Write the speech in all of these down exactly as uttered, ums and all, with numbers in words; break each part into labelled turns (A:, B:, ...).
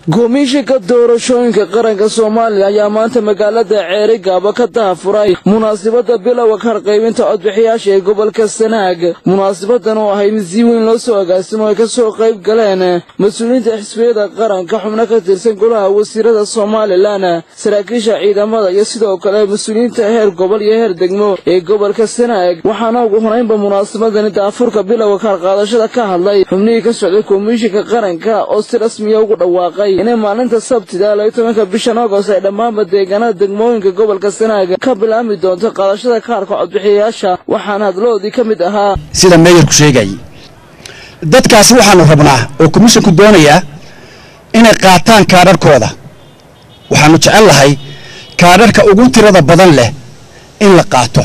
A: Komishanka doorashooyinka qaranka Soomaaliya ayaa maanta magaalada Ceeri Gaabo ka daahfuray munaasabada bilowga ka qaybinta codbixiyaasha ee gobolka Sanaag. Munaasabadan oo ahayd si weyn loo soo agaasimo ay ka soo qayb galeen mas'uuliyiinta xisbiyada qaranka, xubno ka tirsan golaha wasiirada Soomaaliland, saraakiisha ciidamada iyo sidoo kale mas'uuliyiinta heer gobol iyo heer degmo ee gobolka Sanaag. Waxaana ugu horeynba munaasabadan daahfurka bilowga ka qaadashada ka hadlay xubnihii ka socday komishanka qaranka oo si rasmi ah ugu dhawaaqay inay maalinta Sabtida laba iyo tobanka bishan Agost ay dhammaan deegaanada degmooyinka gobolka Sanaag ka bilaami doonto qaadashada kaarka codbixiyaasha. waxaana hadloodii ka mid ahaa
B: sida meeyarku sheegay dadkaasi waxaanu rabnaa oo komishanku doonaya inay qaataan kaararkooda. waxaanu jecel lahay kaararka ugu tirada badan leh in la qaato.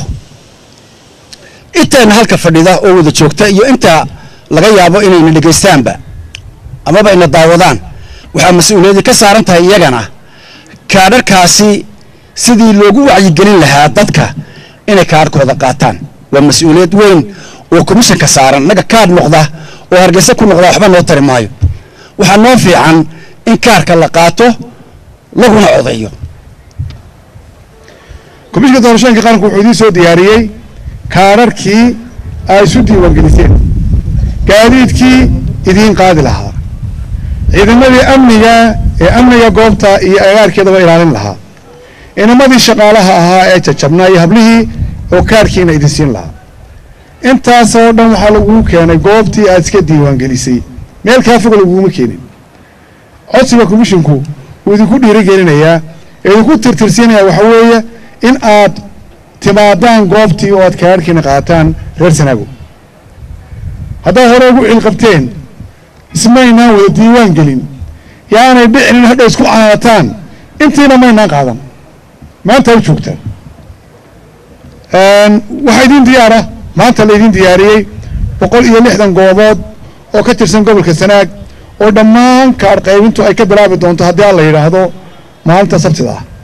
B: inta halka fadhida oo wada joogta iyo inta laga yaabo inay dhageystaanba amaba ina daawadaan, waxaa mas'uuliyad ka saaran tahay iyagana kaararkaasi sidii loogu wacyigelin lahaa dadka inay kaarkooda qaataan. waa mas'uuliyad weyn oo komishanka saaran. naga kaar noqda oo Hargeysa ku noqda waxba noo tari maayo. waxaa noo fiican in kaarka la qaato laguna codeeyo.
C: komishanka doorashooyinka qaranku wuxuu idin soo diyaariyey kaararkii ay isu diiwaangeliseen, gaadiidkii idiin qaadi lahaa, ciidamadii amniga ee amniga goobta iyo agaarkeedaba ilaalin lahaa, inamadii shaqaalaha ahaa ee jajabnaa iyo hablihii oo kaarkiina idin siin lahaa. intaasoo dhan waxaa lagu keenay goobtii aad iska diiwaangelisay. meel kaa fog laguma keenin. codsiga komishinku wuu idinku dhiirigelinayaa ee idinku tirtirsiinayaa waxa weeye in aad timaadaan goobtii oo aad kaarkiina qaataan. reer Sanaago haddaad hore ugu cilqabteen ismaynaan wada diiwaan gelin yaanay dhicinin hadhow isku caanataan intiina maynaan qaadan. maanta u joogtaan. waxaa idin diyaara maanta la idin diyaariyey boqol iyo lixdan goobood oo ka tirsan gobolka Sanaag oo dhammaan kaar qaybintu ay ka bilaabi doonto haddii aan la yidhaahdo maalinta Sabtida ah.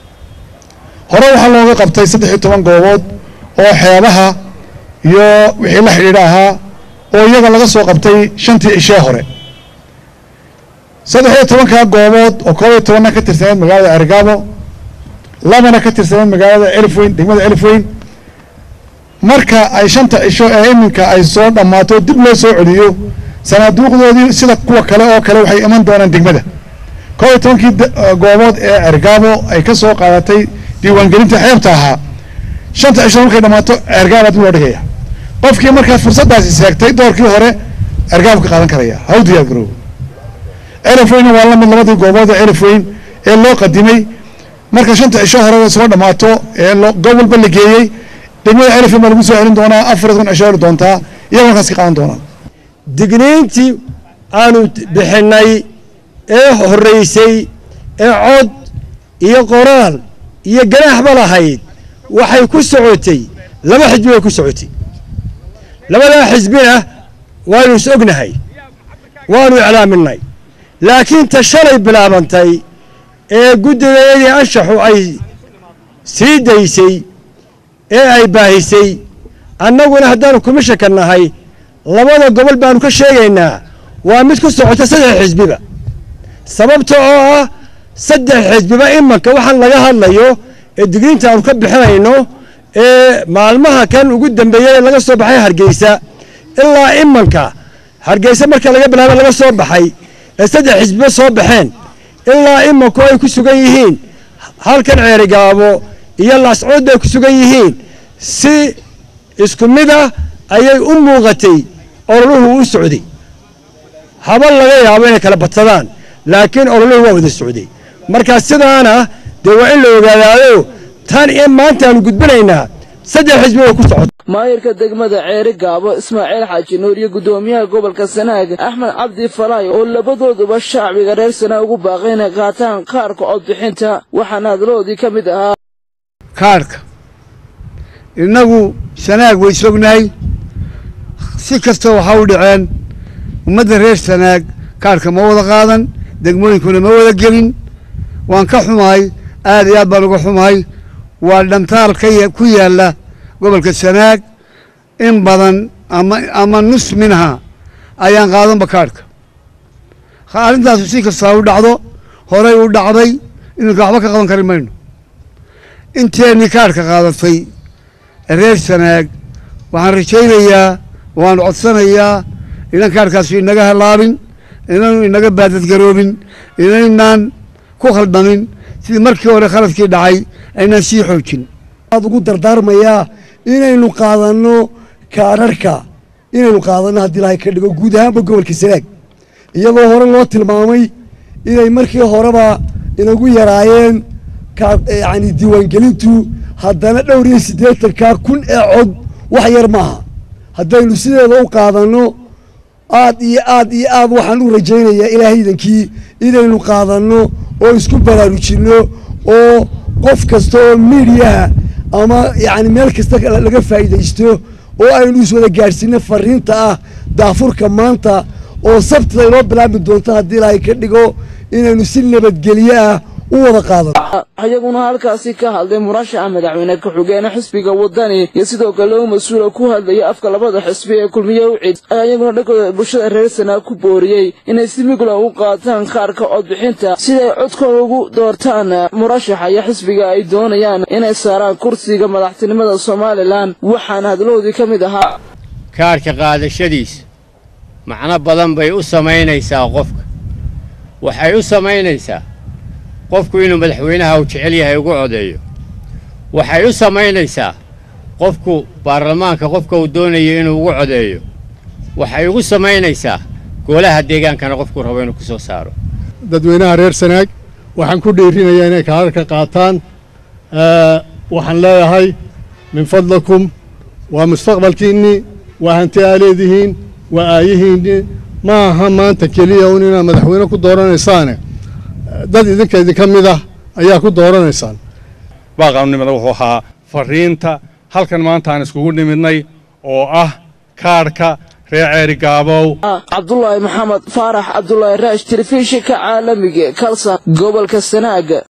C: hore waxaa looga qabtay saddex iyo toban goobood oo xeebaha iyo wixii la xidhiidha ahaa oo iyaga laga soo qabtay shantii cishee hore. saddex iyo tobankaa goobood oo koob iyo tobanna ka tirsaneed magaalada Ceeri Gaabo, labana ka tirsaneed magaalada Elfweyn, degmada Elfweyn. marka ay shanta cisho ee iminka ay soo dhammaato dib loo soo celiyo sanaaduuqdoodii sida kuwa kale oo kale waxay iman doonaan degmada. koob iyo tobankii goobood ee Ceeri Gaabo ay ka soo qaadatay diiwaangelinta xeebta ahaa, shanta cisho markay dhammaato Ceeri Gaabo dib loo dhigaya. qofkii markaa fursaddaasi seegtay doorkii hore Ceeri Gaabo ka qaadan karaya. ha u diyaar garoobo. Elfweyn waa la mid labadii goobood ee Elfweyn ee loo qadimay marka shanta cisho hore soo dhammaato ee gobolba la geeyey degmada Elfweyn baa lagu soo celin doonaa. afar iyo toban cisho hore doontaa iyaga markaas ka qaadan doonaan.
D: digniintii aanu bixinay ee horeysay ee cod iyo qoraal iyo ganaaxba lahayd waxay ku socotay laba xisbi way ku socotay. labadaa xisbina waanu is ognahay, waanu iclaaminay. laakiin ta shalay bilaabantay ee guddigeedii anshaxu ay sii daysay ee ay baahisay, annaguna haddaanu komishanka nahay labada gobol baanu ka sheegaynaa waa mid ku socota saddex xisbiba. sababta oo ah saddex xisbiba imanka waxaan laga hadlayo ee digniinta aanu ka bixinayno ee maalmaha kan ugu dambeeyay laga soo baxay Hargeysa ilaa imanka Hargeysa marka laga bilaabo laga soo baxay ee saddex xisbiba soo baxeen ilaa imanku ay ku sugan yihiin halkan Ceeri Gaabo iyo Laascood ay ku sugan yihiin. si isku mid ah ayay u muuqatay ololuhu u socday. haba laga yaabo inay kala badsadaan laakiin ololuhu waa wada socday. marka sidaana dee waa in la ogaadaado tan in maanta aanu gudbinaynaa saddex xisbi oo ku socota.
A: maayirka degmada Ceeri Gaabo Ismaaciil Xaaji Nuur iyo gudoomiyaha gobolka Sanaag Axmed Cabdi Falaay oo labadooduba shacbiga reer Sanaag ugu baaqay inay qaataan kaarka codbixinta. waxaana hadloodii ka mid ahaa
E: kaarka inagu Sanaag way sognahay. si kasta waxa u dhaceen ummadda reer Sanaag kaarka ma wada qaadan, degmooyinkuna ma wada gelin. waan ka xumahay, aad iyo aad baan uga xumahay. waa dhantaal ku yaalla gobolka Sanaag in badan ama ama nus minha ayaan qaadanba kaarka. arrintaas si kasta u dhacdo horay u dhacday iminka waxba ka qaban kari mayno inteennii kaadhka qaadatay reer sanaag waxaan rajaynayaa waan codsanayaa inan kaadhkaasi inaga halaabin inanu inaga baadadgaroobin inaynaan ku khaldamin sidii markii hore khaladkii dhacay aynaan sii xoojin
D: aad ugu dardaarmayaa inaynu qaadanno kaadharhka inaynu qaadanno haddii ilaahay ka dhigo guud ahaanba gobolka sanaag iyadoo hore loo tilmaamay inay markii horeba inagu yaraayeen yani diiwaangelintu haddana dhowr iyo siddeetankaa kun ee cod wax yar maaha haddaynu sideeda u qaadanno aad iyo aad iyo aad waxaan u rajaynayaa ilaahaydankii inaynu qaadanno oo isku baraarujinno oo qof kasta oo miidiyaha ama yani meel kasta laga faa'iidaysto oo aynu iswada gaadhsiinno fariinta ah daafurka maanta oo sabtida inoo bilaabi doonto haddii ilaahay ka dhigo inaynu si nabadgelyo ah u wada qaadano
A: ayaguna halkaasi ka hadlay murashaxa madaxweyne ku-xigeenka xisbiga wadani iyo sidoo kale uu mas-uula ku hadlaya afka labada xisbi ee kulmiye u cid ayaguna dhankooda bulshada reer sanaag ku booriyey inay si migla u qaataan kaarka codbixinta siday codkooda ugu doortaan murashaxa iyo xisbiga ay doonayaan inay saaraan kursiga madaxtinimada somalilan waxaana hadlahoodii ka mid ahaa
F: kaarka qaadashadiisa macno badan bay u samaynaysaa qofka waxay u samaynaysaa qofku inuu madaxweynaha uu jecel yahay ugu codeeyo waxay u samaynaysaa qofku baarlamaanka qofka uu doonayo inuu ugu codeeyo waxay ugu samaynaysaa golaha deegaankana qofku rabo inuu ku soo saaro
C: dadweynaha reer sanaag waxaan ku dhiirinayaa inay kaadharka qaataan waxaan leeyahay min fadlakum waa mustaqbalkiinni waa hanti aa leedihiin waa aayihiinni ma aha maanta keliya un inaad madaxweyne ku dooranaysaane dad idinka idinka mid ah ayaa ku dooranaysaan
G: baaqaanimada wuxuu ahaa fariinta halkan maanta aan iskugu nimidnay oo ah kaadhka reer ceeri gaabow
A: cabdullaahi maxamed faarax cabdullaahi raash telefishinka caalamiga kalsan gobolka sanaag